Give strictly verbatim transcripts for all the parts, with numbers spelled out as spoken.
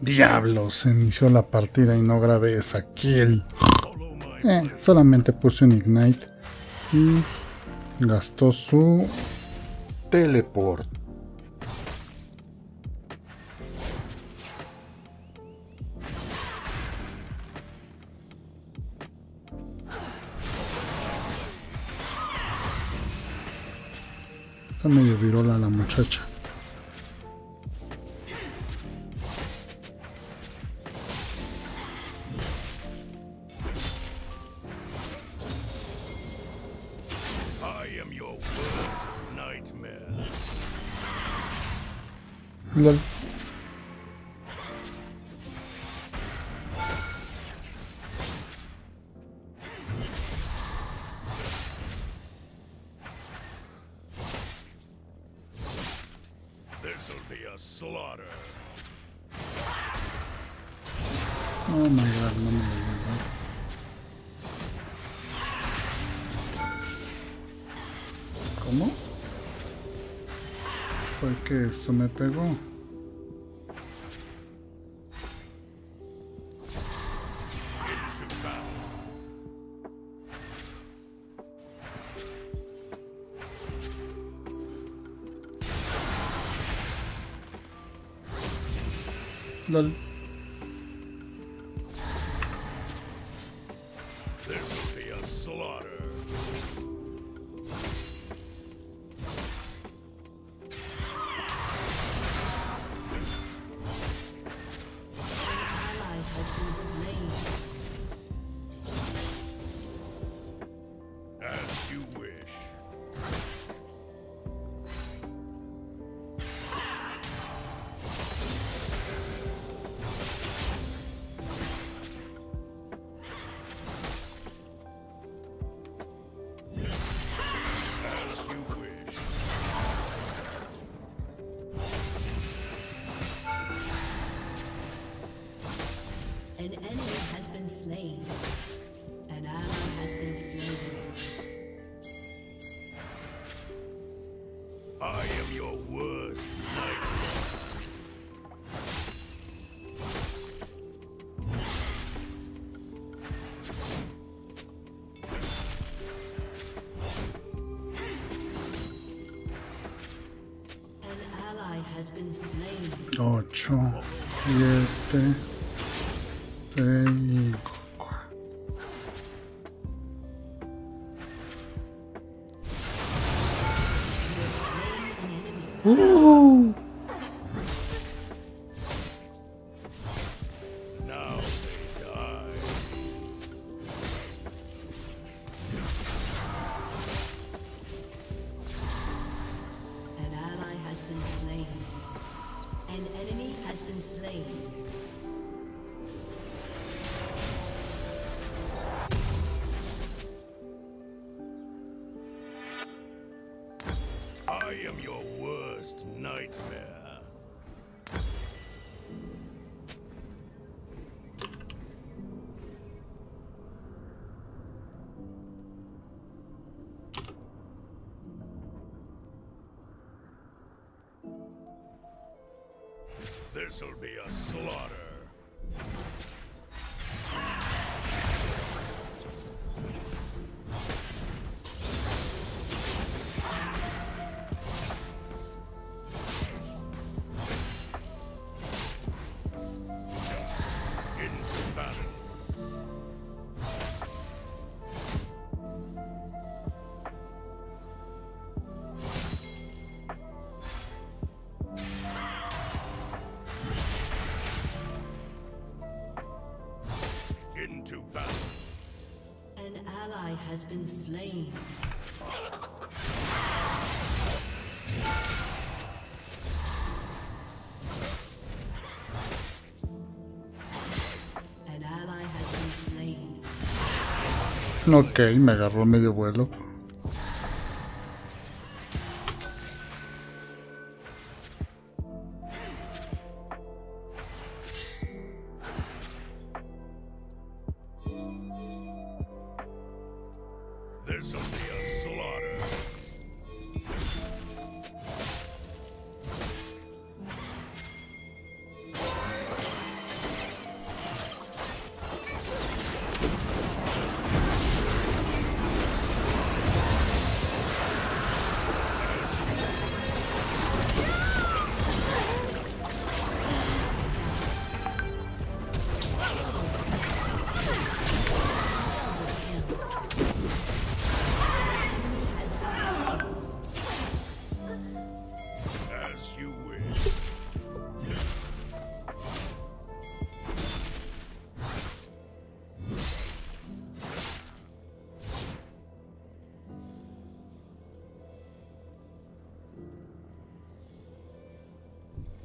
Diablos, se inició la partida y no grabé esa kill. Eh, solamente puse un ignite y gastó su teleport. Está medio virola la muchacha. Lol. Oh my god, no me lo voy a dar. ¿Cómo? Fue que eso me pegó. Lol. An enemy has been slain. An ally has been slain. I am your worst nightmare. An ally has been slain. Ocho, siete, seis. Uh. Now they die. An ally has been slain. An enemy has been slain. I am your worst nightmare. This'll be a slaughter. Into battle. Into battle. An ally has been slain. An ally has been slain. Ok, me agarró medio vuelo. This'll be a slaughter.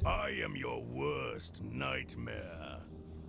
I am your worst nightmare.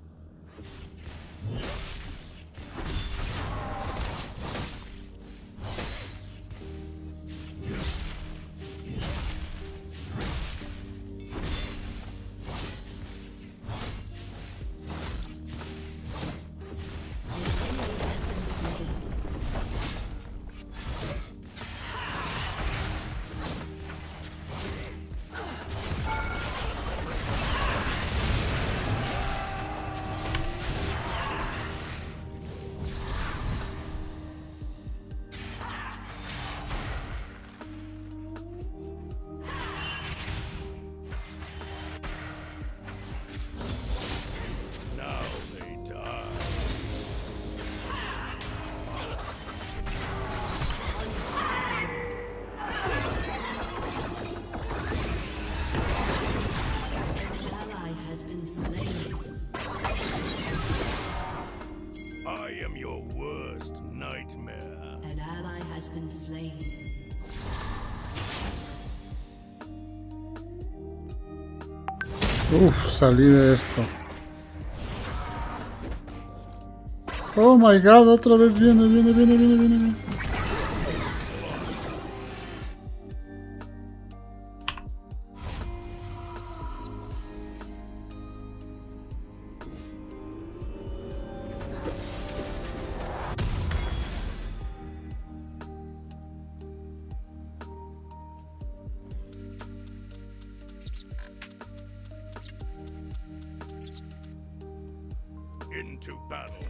Uf, salí de esto. Oh my god, otra vez viene, viene, viene, viene, viene, viene. Into battle.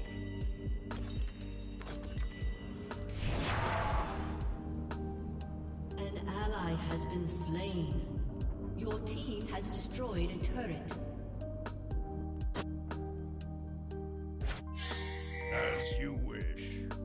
An ally has been slain. Your team has destroyed a turret. As you wish.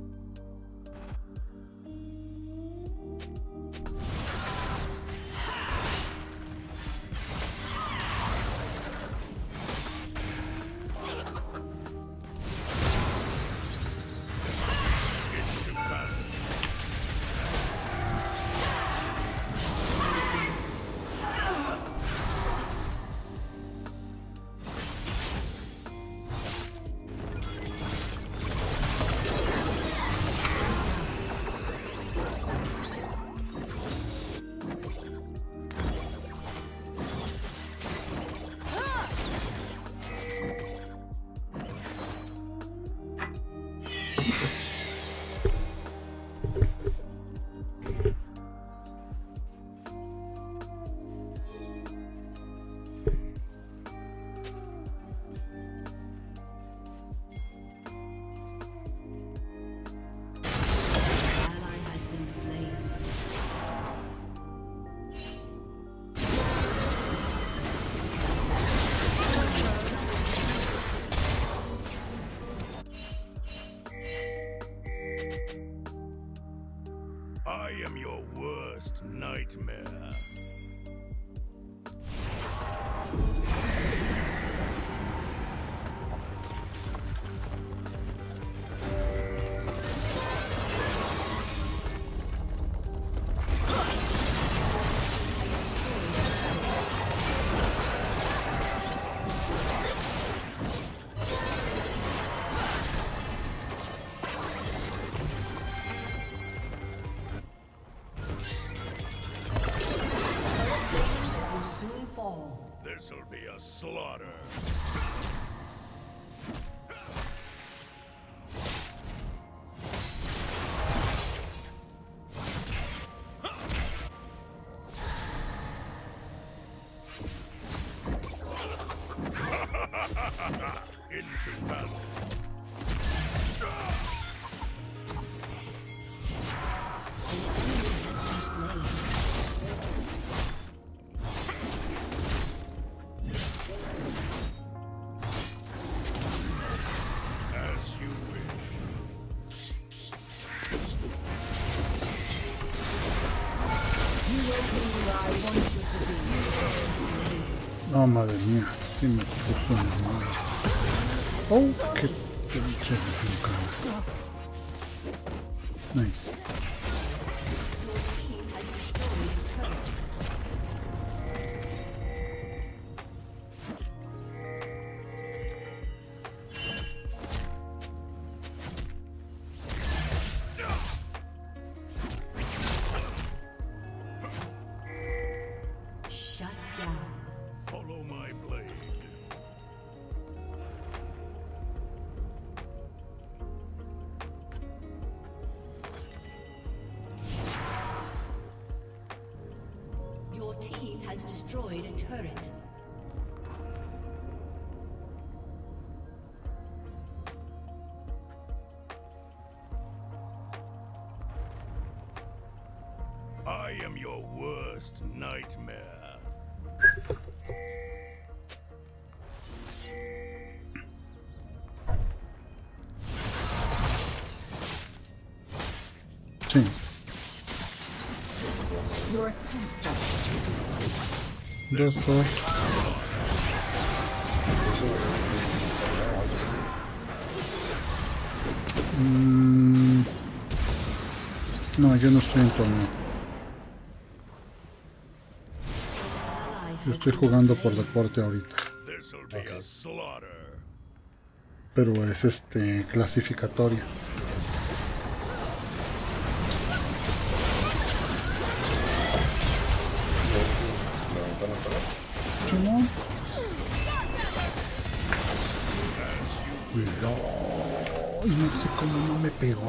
I am your worst nightmare. This'll be a slaughter. Into battle. Oh, madre mía, sí me puso una madre. Oh, qué pinche cara. Nice. has destroyed a turret. I am your worst nightmare. Sí. Your attempts are Dos, dos. Mm, no, yo no estoy en torneo. Yo estoy jugando por deporte ahorita. This'll be a slaughter. Pero es este clasificatorio. Simón. Cuidado. Ay, no sé cómo no me pegó.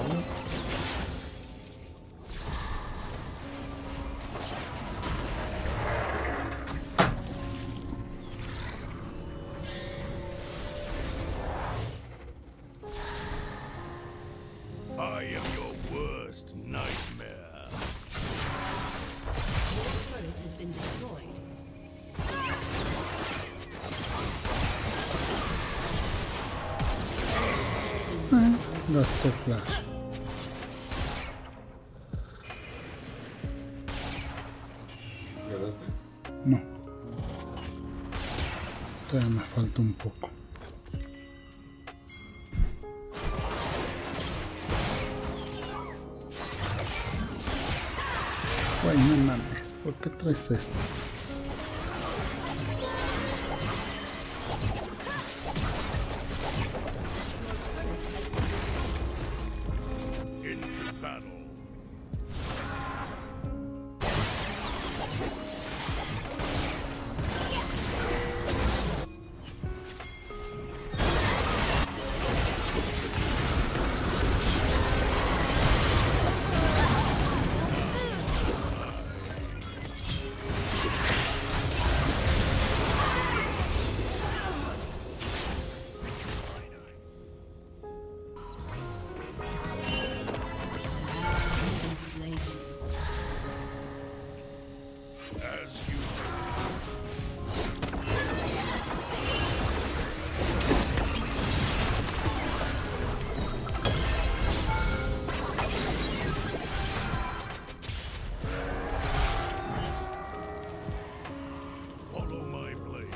I am your worst nightmare. Your turret has been destroyed. Gastó flash. No. Todavía me falta un poco. Güey, no mames. ¿Por qué traes esto? Into battle. Been slain. As you follow my blade.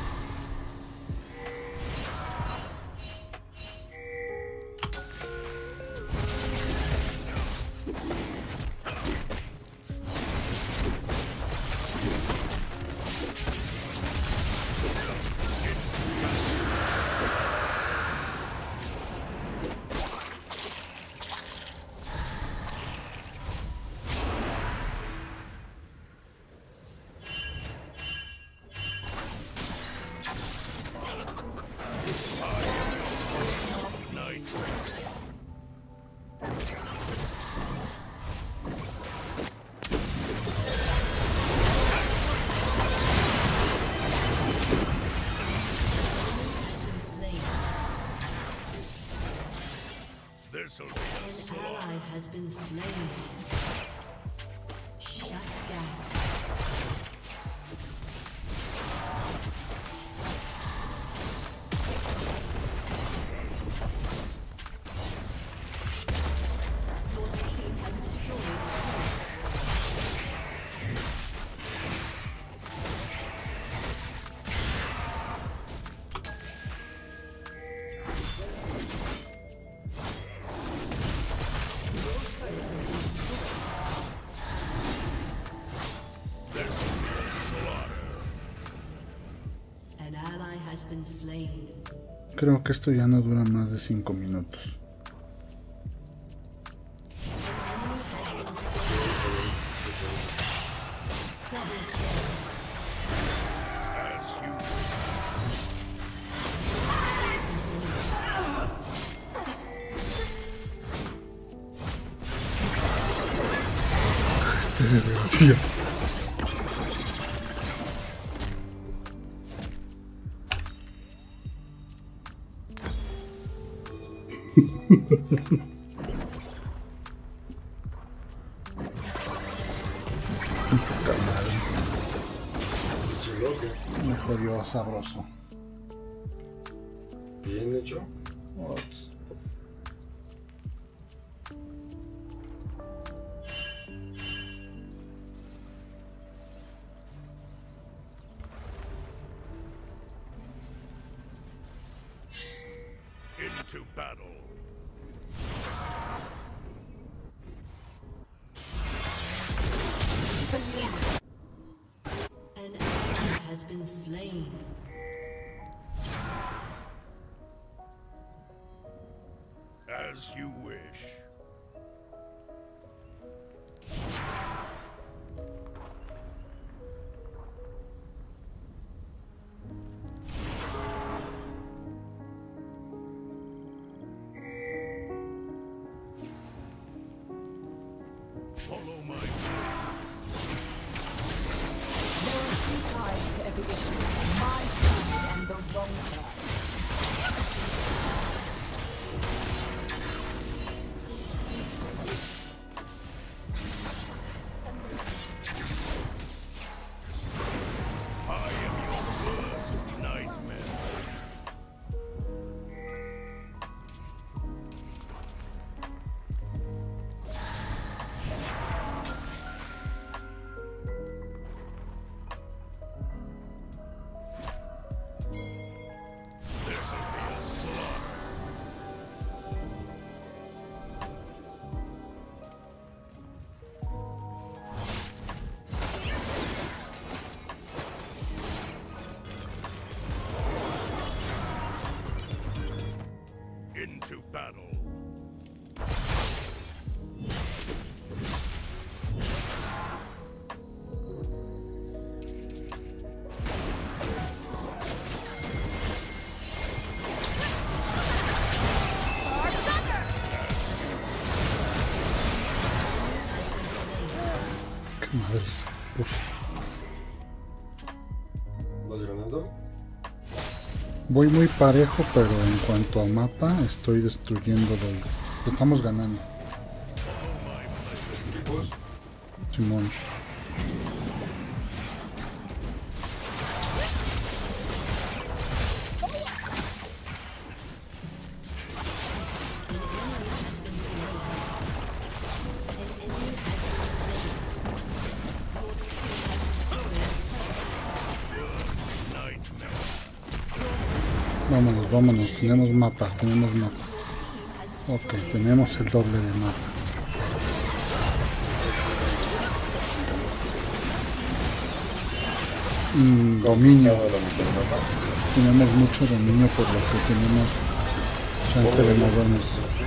Nightmare. Been slain. This'll be a An slaughter. ally has been slain. Shut down. Your team has destroyed a turret. An ally has been slain. Creo que esto ya no dura más de cinco minutos. As you Este desgraciado. Puta madre. Chulo, ¿qué? Me jodió sabroso. Bien hecho. Ots. Into battle. An ally has been slain. As you wish. Follow my There are two sides to every issue. My side and the wrong side. I am your worst nightmare. This'll be a slaughter. Into battle. Qué madres. Uf. ¿Vas ganando? Voy muy parejo, pero en cuanto a mapa estoy destruyendo los... Estamos ganando. ¿Tres equipos? Simón. Vámonos, vámonos, tenemos mapa, tenemos mapa. Ok, tenemos el doble de mapa. Mm, dominio. Estaba a la mitad del mapa. Tenemos mucho dominio por lo que tenemos chance de movernos.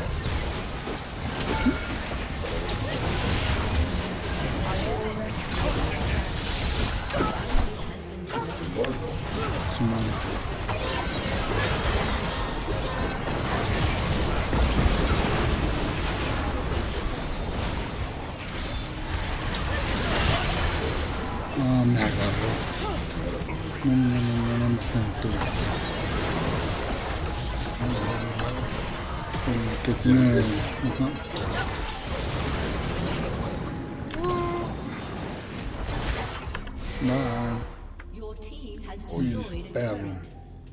Simón. Ah, me agarró. No, no, no, no, no, no, tú. Eh, que tiene... Ajá. Bye. Your team has Uy, destroyed a perro. turret.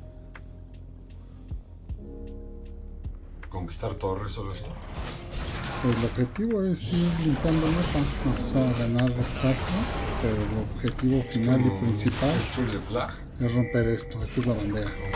Conquistar torres solo así. Pues el objetivo es ir limpiando el mapa, o sea, ganar espacio, pero el objetivo final y principal Capture the flag. es romper esto. Esta es la bandera. Ok.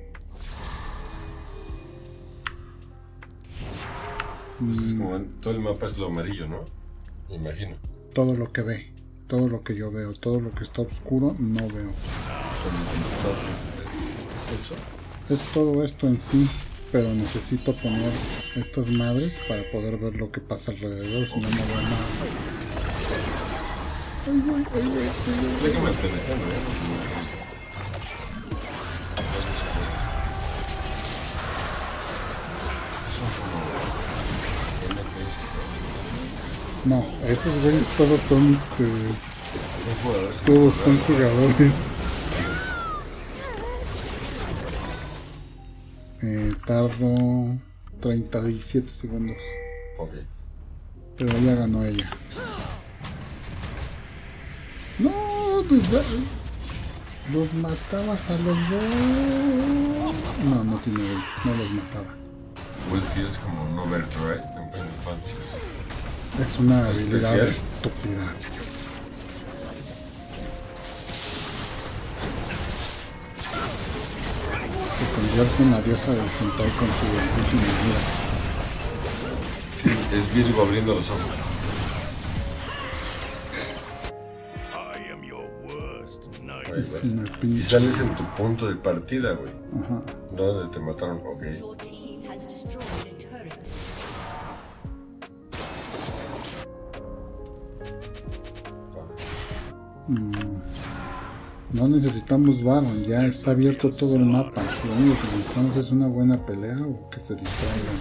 Pues es como en- todo el mapa es lo amarillo, ¿no? Me imagino. Todo lo que ve, todo lo que yo veo, todo lo que está oscuro, no veo. Con conquistar ese- eso. Es todo esto en sí, pero necesito poner estas madres para poder ver lo que pasa alrededor, si no, no veo nada. Ay, güey, ay, güey, ay, güey. Déjame pendejando, ¿eh? Son como N P S. No, esos güeyes todos son este. Son jugadores. Todos son jugadores. Eh, tardo. treinta y siete segundos. Ok. Pero ya ganó ella. No, duda. Los matabas a los dos. No, no tiene ult, no los mataba. Ulti es como un overdrive en Final Fantasy. Es una Especial. habilidad estúpida. Se convierte en la diosa del hentai con su última vida. Es Virgo abriendo los ojos. I am your worst nightmare. Güey, Es güey. una Y pinche. sales en tu punto de partida, güey. Ajá. Donde te mataron, ok. Your team has destroyed a turret. Mm. No necesitamos Baron, ya está abierto todo el mapa. Lo único que necesitamos es una buena pelea o que se distraigan.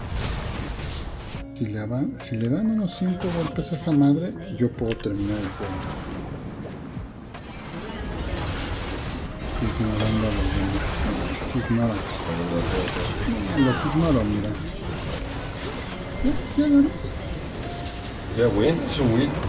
Si le, van, si le dan unos cinco golpes a esa madre, yo puedo terminar el juego. Ignorando a los demás. Ignora. Los ignoro, mira. Ya, ya ganó. Ya, win, es un win.